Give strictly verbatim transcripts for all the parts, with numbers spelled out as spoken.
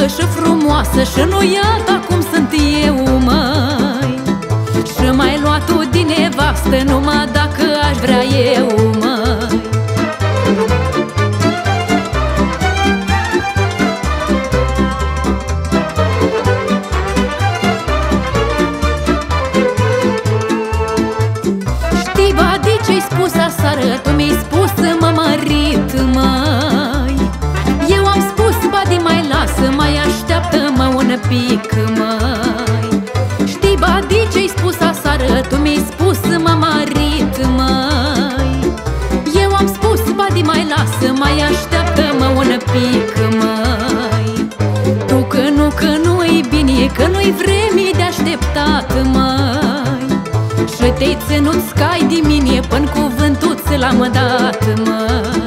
și frumoasă și nu iată cum sunt eu, măi. Și mai luat tu din nevastă numai dacă aș vrea eu, măi. Știi, Badi, ce-ai spus aseară? Tu mi-ai spus, mă mărit, măi. Eu am spus, Badi, mai lasă, mai așteaptă-mă un pic, măi. Știi, Badi, ce-ai spus aseară? Tu mi-ai spus, mă mărit, măi. Eu am spus, Badi, mai lasă, mai așteaptă-mă un pic, măi. Tu că nu, că nu-i bine, că nu-i vreme de așteptat, măi. Și te-ai ținut scai de mine până cuvântul ți l-am dat, măi.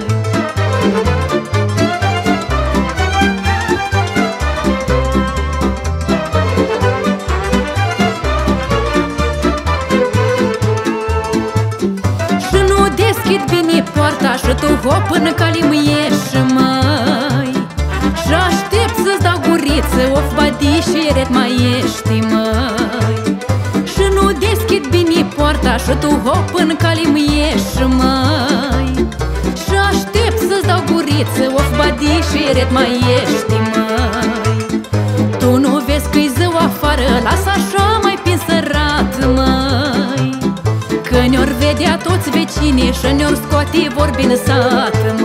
Și nu deschid bine poarta și tu hop până cali-mi ieși, măi. Și aștept să-ți dau guriță, of, Badi, și ret mai ești, măi. Și nu deschid bine poarta și tu hop în cali-mi ieși, măi. Și aștept să-ți dau guriță, of, Badi, și ret mai ești, măi. Tu nu vezi că-i zău afară, lasă așa mai pin sărat, măi. Că ne-or vedea toți vecinii și ne-or scoate vorbi în sat,